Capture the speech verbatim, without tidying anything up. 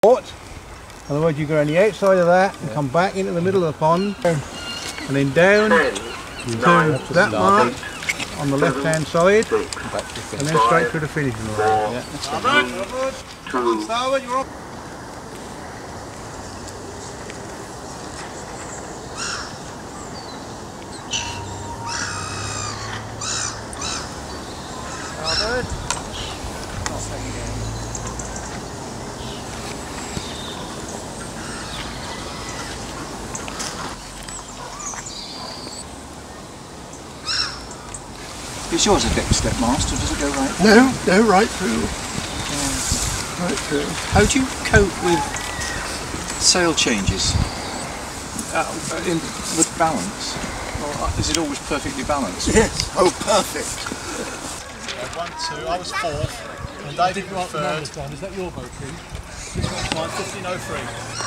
Otherwise you go on the outside of that and come back into the middle of the pond and then down to that mark on the left hand side and then straight through the finishing line. Yeah, that's Starboard, you're up. Starboard. Not staying again. Is yours a dip step mast, or does it go right? No, no, right through. Yeah. Right through. How do you cope with sail changes? Uh, in, with balance? Or is it always perfectly balanced? Yes, oh perfect. One, two, I was fourth, and David was third. Is that your boat, Tim? This one's mine, fifteen oh three.